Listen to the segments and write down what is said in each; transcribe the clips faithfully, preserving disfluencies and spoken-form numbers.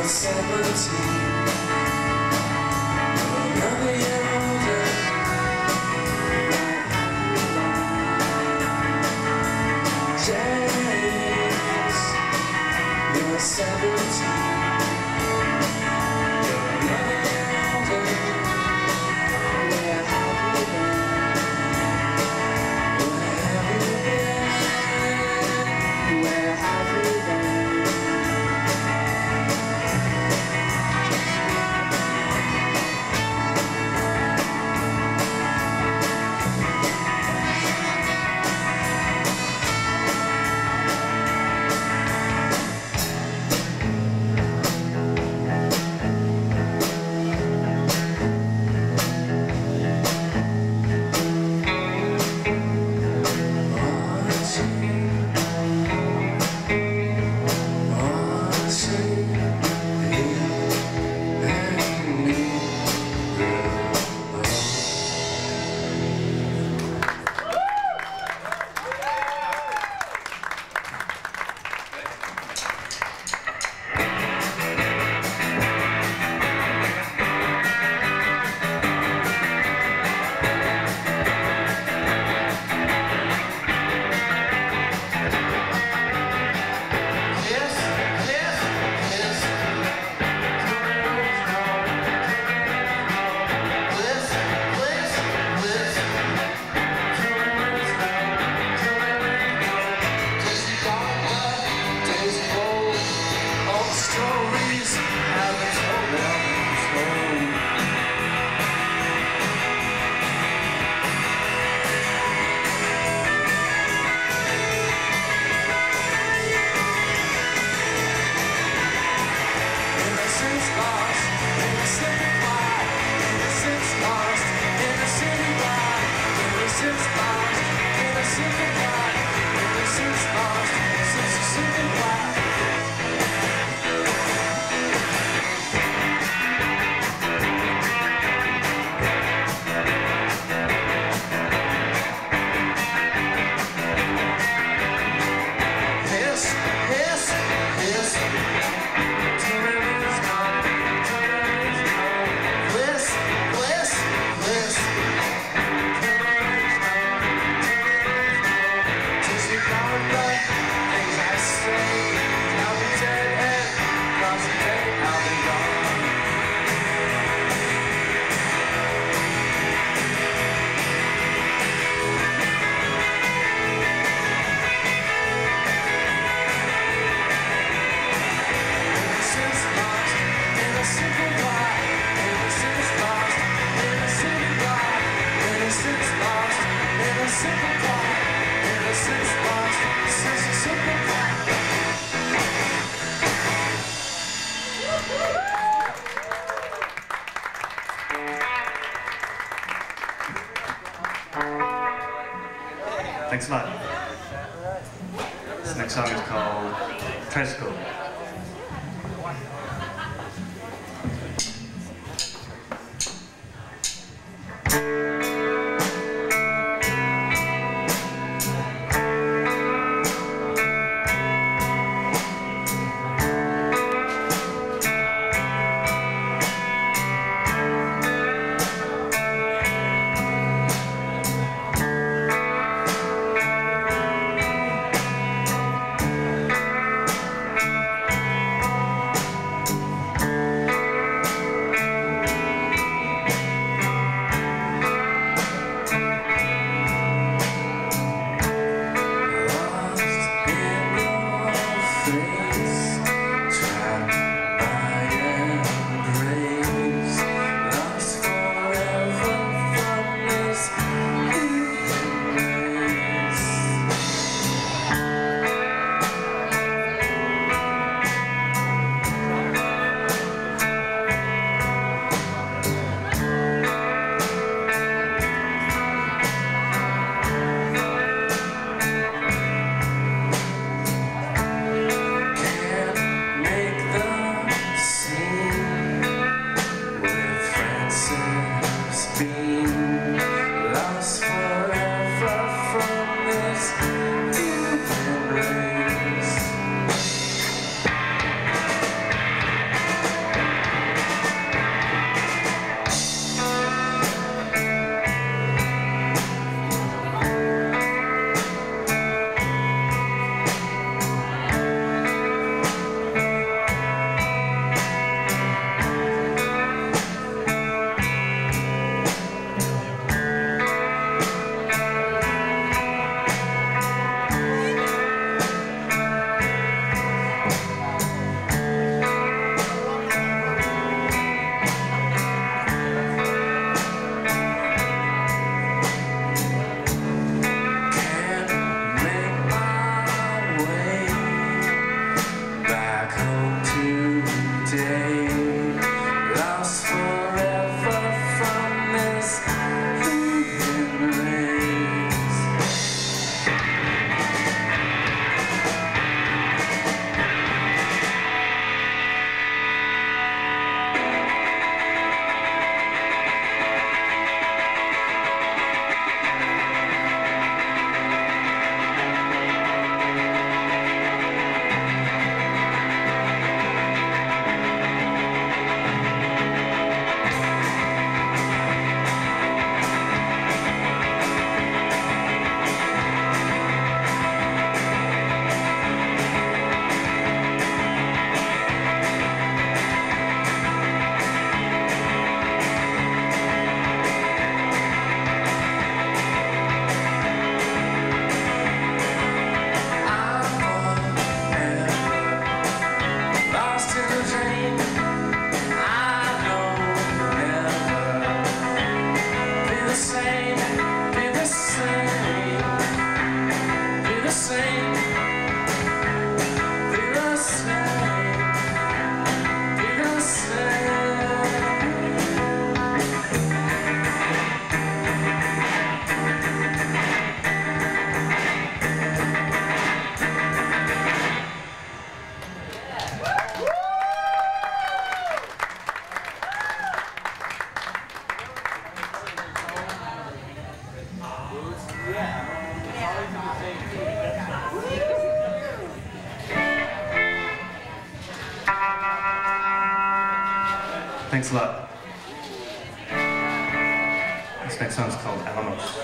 Thanks a lot. This next song is called Tricycle. same. I know never be the same, be the same, be the same, be the same, be the same. Thanks a lot. This next song is called Alamos.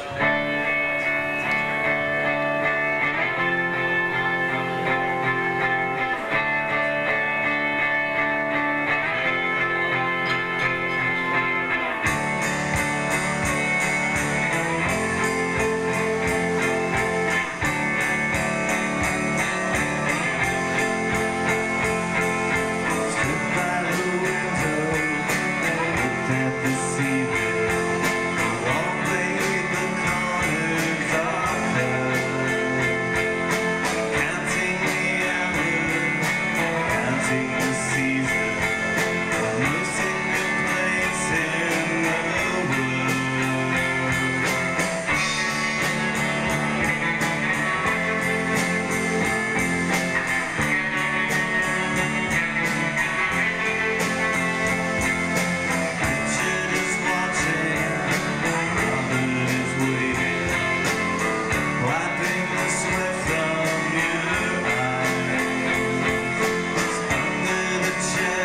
Under the chair.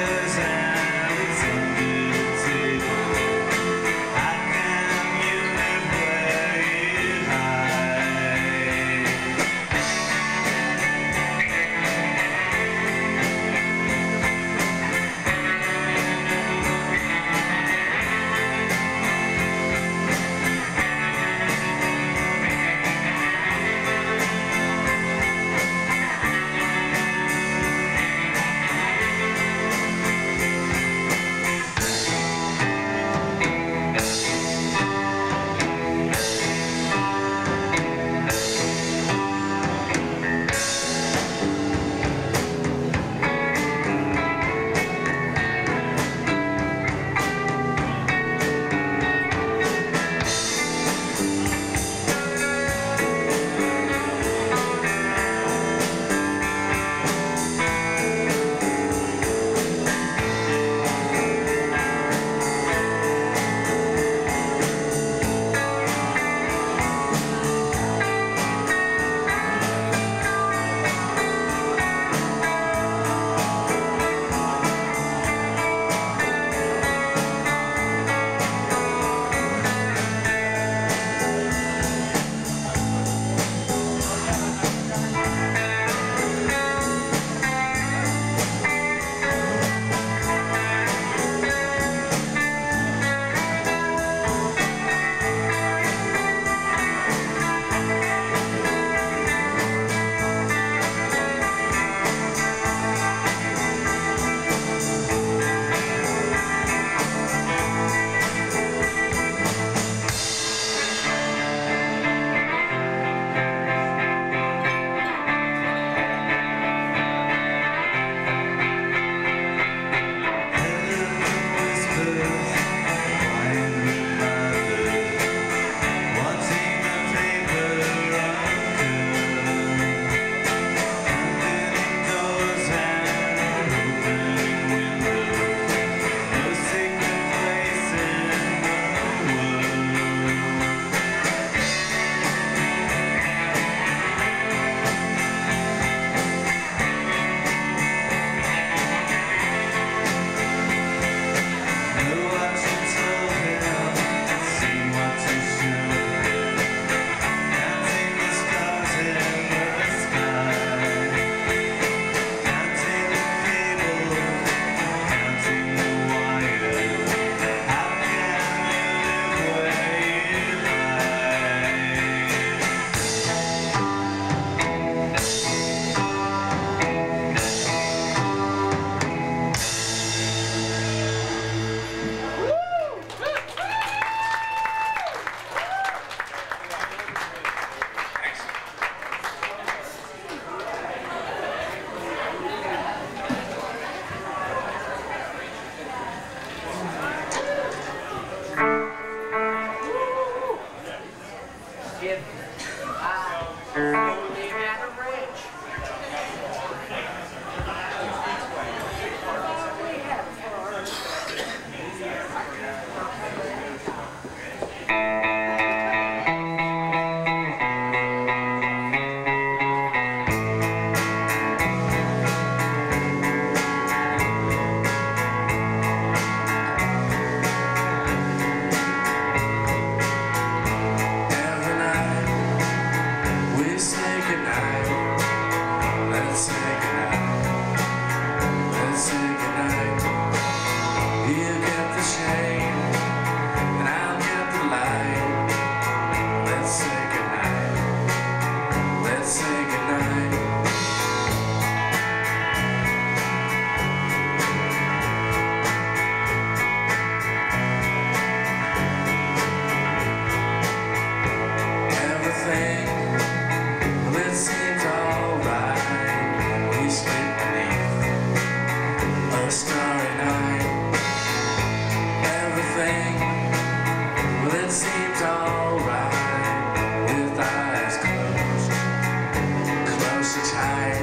a starry night. Everything, well, it seems alright with eyes closed, close to tight.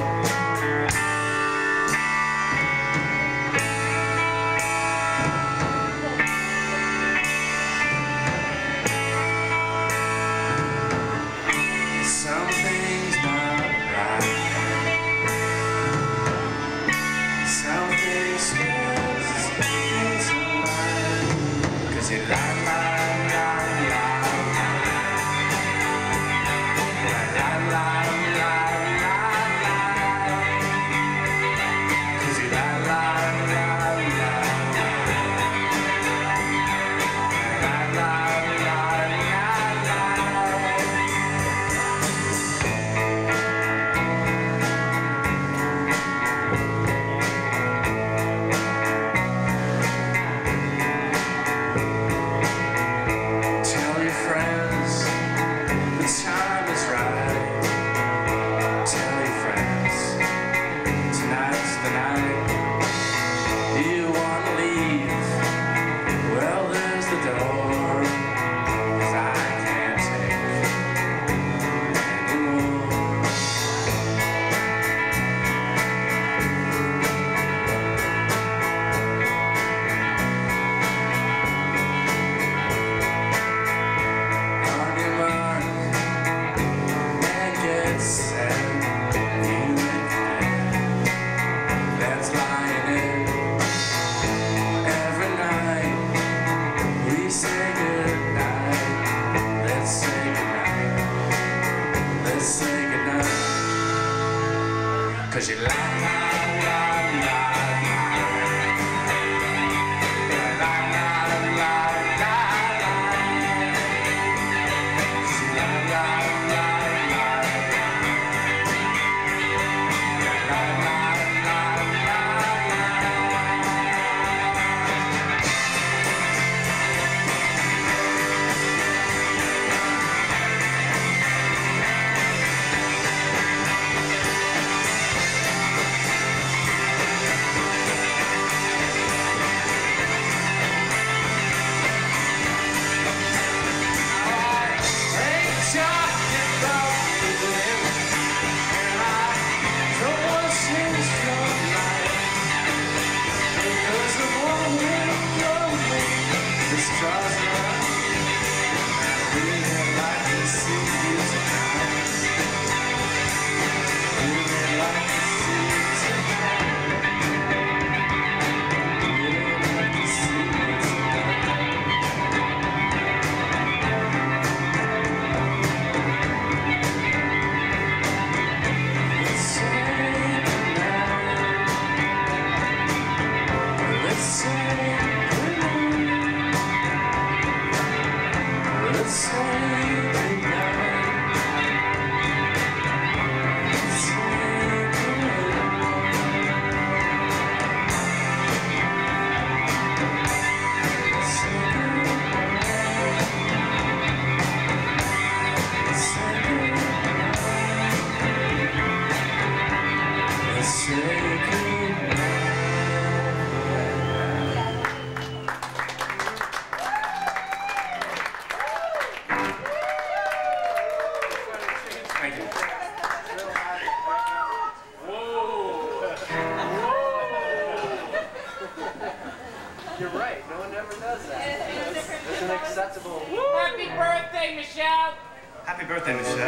Something's not right. Something scares me tonight. 'Cause you lie, lie, lie, lie, lie, lie, lie, lie, lie, lie. 'Cause you lie, lie, lie, lie, lie, lie, lie, lie. Cause you lie, lie, lie, lie, lie, lie, lie, lie, lie. Cause you lie, lie, lie, lie, lie, lie, lie, You're right, no one ever does that. It's an acceptable. Happy birthday, Michelle! Happy birthday, Michelle.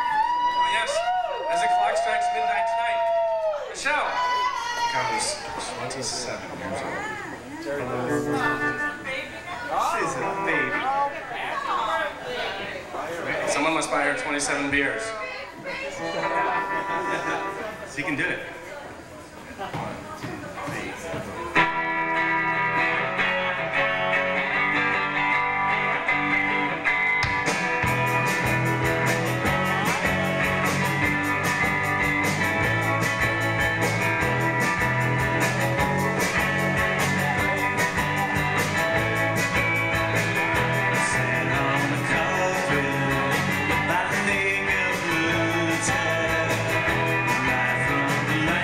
Oh, yes, as the clock strikes midnight tonight, Michelle becomes twenty-seven years old. She's a baby. Someone must buy her twenty-seven beers. She can do it. By the name of Blue Tide, right from the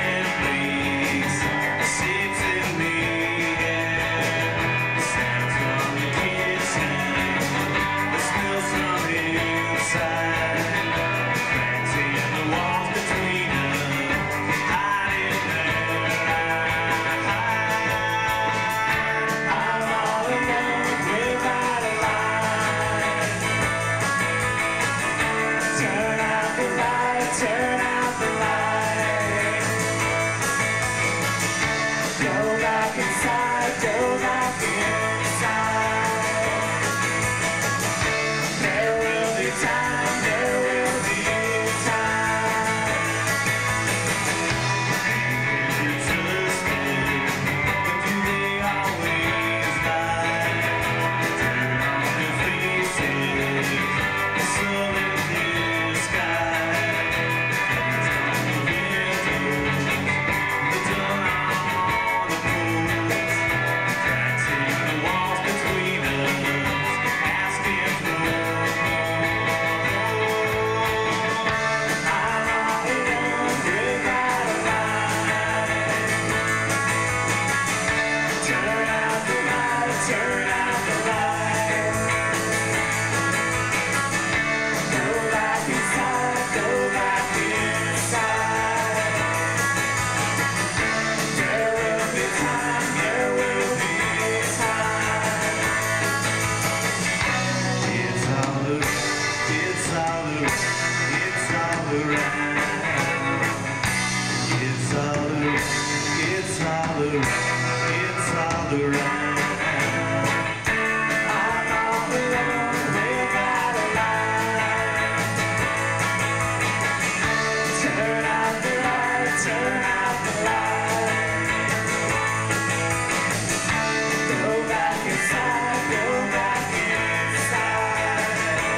turn out the light, turn out the light. Go back inside, go back inside. There will be time, there will be time. It's all around, it's all around, it's all around. It's all around, it's all around, it's all around. I'm all alone without a light. Turn out the light, turn out the light. Go back inside, go back inside.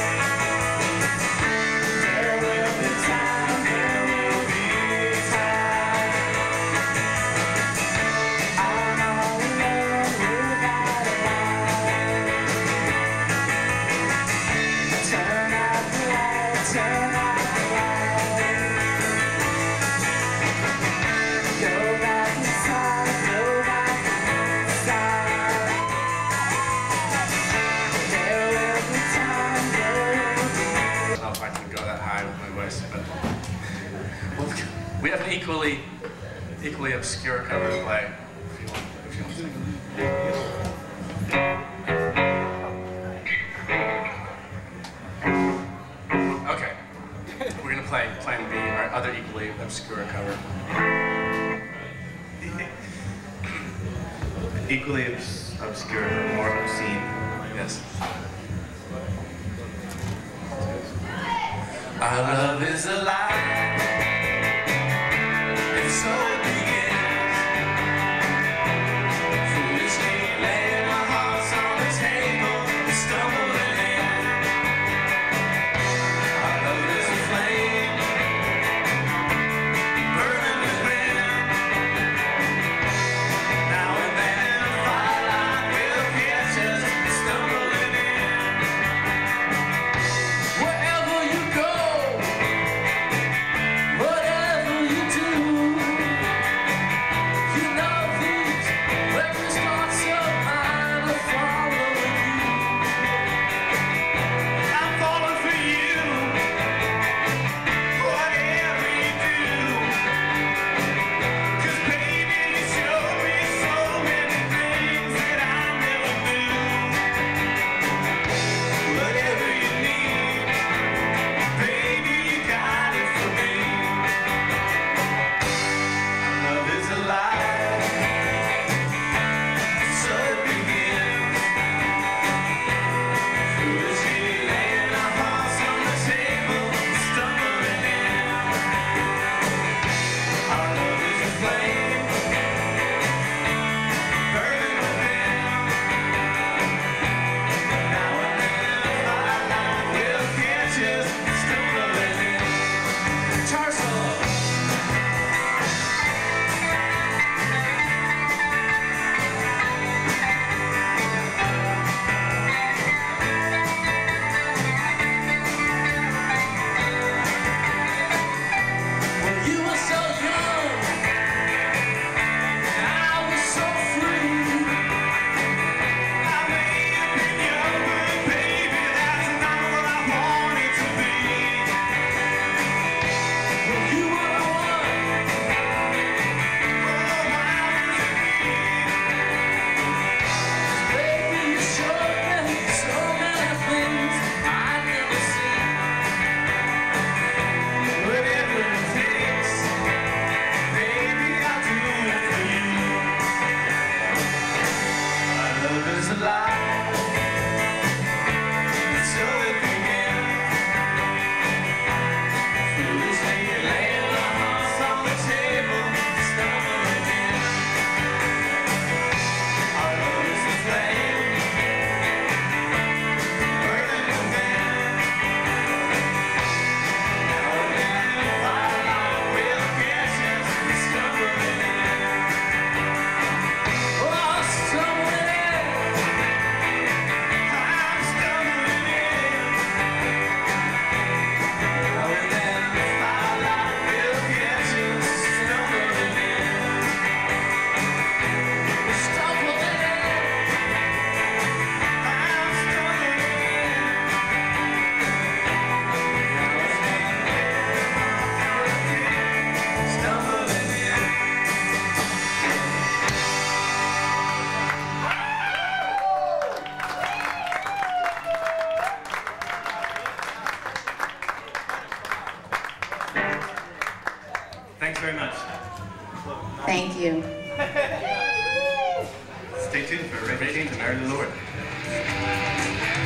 There will be time, there will be time. I'm all alone without a light. Turn out the light, turn out the light. Go back inside, go back inside. There will be time, there will be. I don't know if I can go that high with my voice, but well, we have an equally, equally obscure cover to play. If you want, if you want to. Okay, we're gonna play Plan B, our other equally obscure cover. Equally obs obscure, but more obscene. Yes. Our love is alive, and so it begins. Foolishly laying our hearts on the table, stumbling in. Our love is a flame, burning within. Now and then a firelight will catch us stumbling in. Wherever you go, Thanks very much. Thank you. Stay tuned for Ray to Marry the Lord.